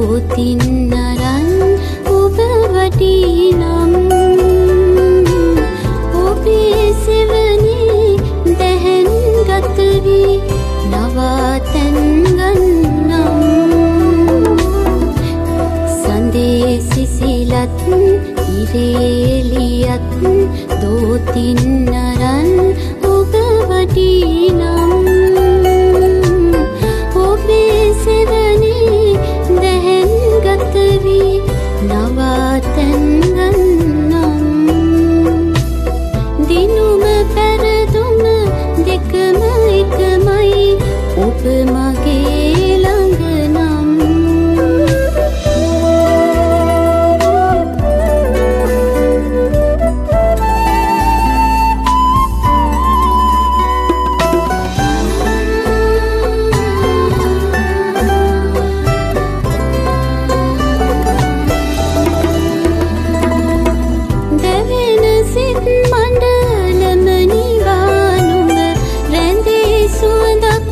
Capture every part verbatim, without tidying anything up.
දෝතින් නරන් ඔබ වඩිනම් ඔබේ සෙවනේ දැහැන් ගත වී නවාතැන් ගන්නම් සඳේ සිසිලත් ඉරේලියත් දෝතින් නරන් ඔබ වඩිනම් ඔබේ සෙවනේ දැහැන් ගත වී නවාතැන් ගන්නම් දිනුම පැරදුම දෙකම එකමයි ඔබ මගේ ළඟ නම් දෙවෙන සිත් මණ්ඩලම නිවානුම රැඳේ සුවඳක්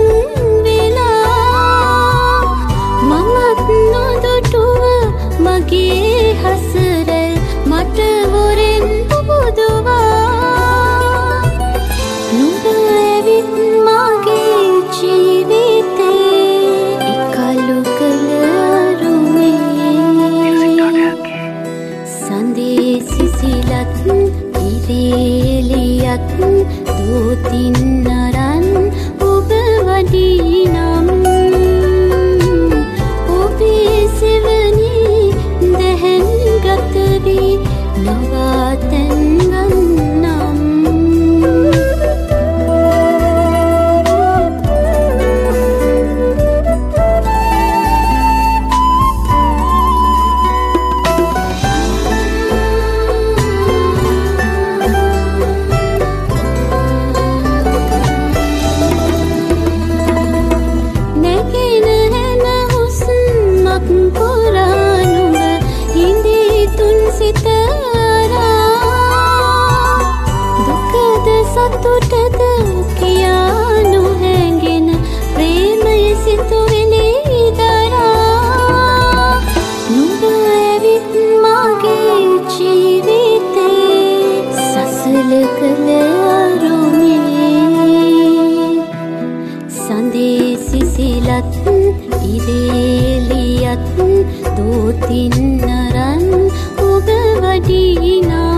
වෙලා මමත් නොදුටුව මගේ හසරල් මට හොරෙන් පුබුදුවා නුඹ ඇවිත් මගේ ජීවිතේ එකලු කළ අරුමේ සඳේ සිසිලත් ඉරේලියත් දෝතින් නරන් ඔබ වඩිනම් ඔබේ සෙවනේ දැහැන් ගත වී නවාතැන් ගන්නම් නැගෙන හැම හුස්මක් පුරානුම හිඳී තුන් සිතරා දුකද සතුටද කියා නොහැඟෙන ප්‍රේමය සිතුවිලි දරා නුඹ ඇවිත් මගේ ජීවිතේ සසල කළ අරුමේ සඳේ සිසිලත් ඉරේලියත් දෝතින් නරන් ඔබ වඩිනම්